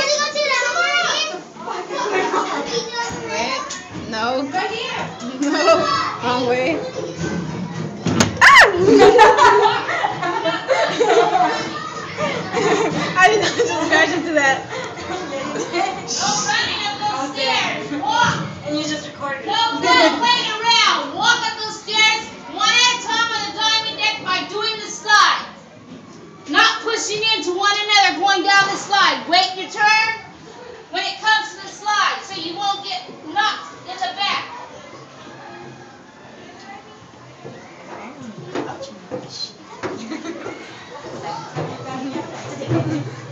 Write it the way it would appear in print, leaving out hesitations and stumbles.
Wait. No. Right here. No. Wrong way. Ah! I did not just crash into that. No running up those stairs. Walk. And you just recorded it. No playing around. Walk up those stairs one at a time on the diamond deck by doing the slide. Not pushing into one another going down the slide. Wait your turn when it comes to the slide so you won't get knocked in the back. Ouch.